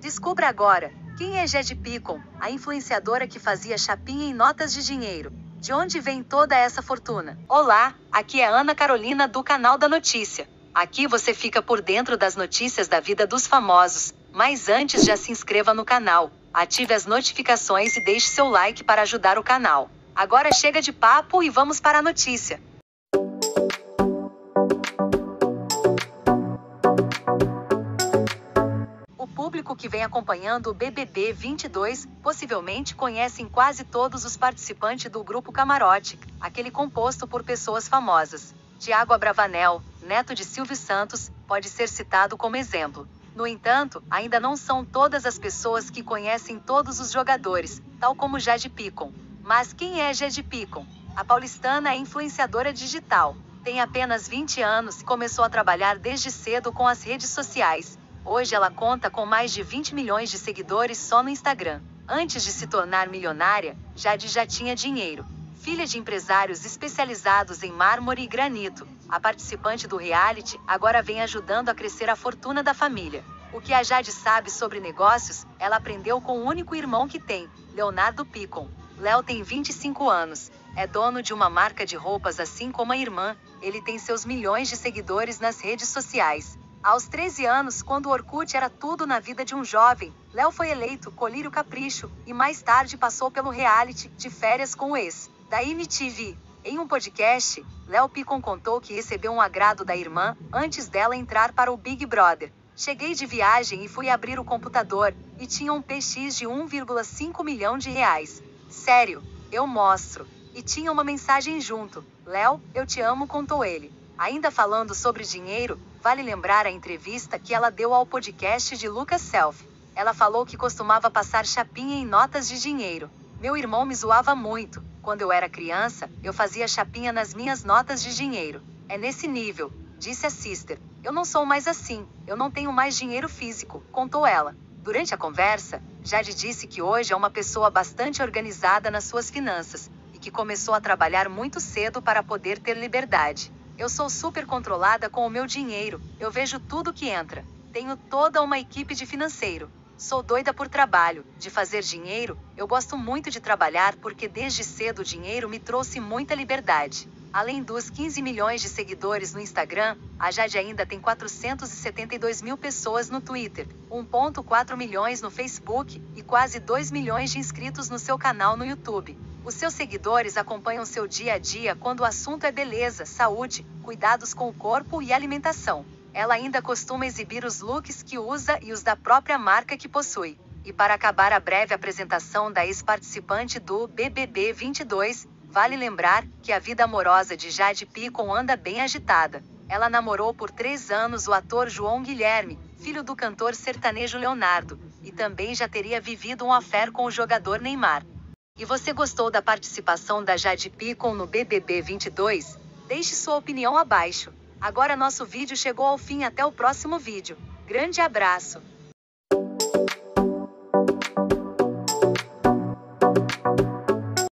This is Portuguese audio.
Descubra agora, quem é Jade Picon, a influenciadora que fazia chapinha em notas de dinheiro. De onde vem toda essa fortuna? Olá, aqui é Ana Carolina do canal da Notícia. Aqui você fica por dentro das notícias da vida dos famosos, mas antes já se inscreva no canal, ative as notificações e deixe seu like para ajudar o canal. Agora chega de papo e vamos para a notícia. O público que vem acompanhando o BBB 22 possivelmente conhecem quase todos os participantes do Grupo Camarote, aquele composto por pessoas famosas. Thiago Abravanel, neto de Silvio Santos, pode ser citado como exemplo. No entanto, ainda não são todas as pessoas que conhecem todos os jogadores, tal como Jade Picon. Mas quem é Jade Picon? A paulistana é influenciadora digital. Tem apenas 20 anos e começou a trabalhar desde cedo com as redes sociais. Hoje ela conta com mais de 20 milhões de seguidores só no Instagram. Antes de se tornar milionária, Jade já tinha dinheiro. Filha de empresários especializados em mármore e granito, a participante do reality agora vem ajudando a crescer a fortuna da família. O que a Jade sabe sobre negócios, ela aprendeu com o único irmão que tem, Leonardo Picon. Léo tem 25 anos, é dono de uma marca de roupas assim como a irmã, ele tem seus milhões de seguidores nas redes sociais. Aos 13 anos, quando o Orkut era tudo na vida de um jovem, Léo foi eleito Colírio Capricho e mais tarde passou pelo reality De Férias com o Ex, da MTV. Em um podcast, Léo Picon contou que recebeu um agrado da irmã antes dela entrar para o Big Brother. Cheguei de viagem e fui abrir o computador, e tinha um PX de 1,5 milhão de reais. Sério, eu mostro. E tinha uma mensagem junto. Léo, eu te amo, contou ele. Ainda falando sobre dinheiro, vale lembrar a entrevista que ela deu ao podcast de Lucas Self. Ela falou que costumava passar chapinha em notas de dinheiro. Meu irmão me zoava muito. Quando eu era criança, eu fazia chapinha nas minhas notas de dinheiro. É nesse nível, disse a sister. Eu não sou mais assim, eu não tenho mais dinheiro físico, contou ela. Durante a conversa, Jade disse que hoje é uma pessoa bastante organizada nas suas finanças, e que começou a trabalhar muito cedo para poder ter liberdade. Eu sou super controlada com o meu dinheiro, eu vejo tudo que entra. Tenho toda uma equipe de financeiro. Sou doida por trabalho, de fazer dinheiro, eu gosto muito de trabalhar porque desde cedo o dinheiro me trouxe muita liberdade. Além dos 15 milhões de seguidores no Instagram, a Jade ainda tem 472 mil pessoas no Twitter, 1,4 milhões no Facebook e quase 2 milhões de inscritos no seu canal no YouTube. Os seus seguidores acompanham seu dia a dia quando o assunto é beleza, saúde, cuidados com o corpo e alimentação. Ela ainda costuma exibir os looks que usa e os da própria marca que possui. E para acabar a breve apresentação da ex-participante do BBB 22, vale lembrar que a vida amorosa de Jade Picon anda bem agitada. Ela namorou por 3 anos o ator João Guilherme, filho do cantor sertanejo Leonardo, e também já teria vivido um affair com o jogador Neymar. E você gostou da participação da Jade Picon no BBB 22? Deixe sua opinião abaixo. Agora nosso vídeo chegou ao fim, até o próximo vídeo. Grande abraço!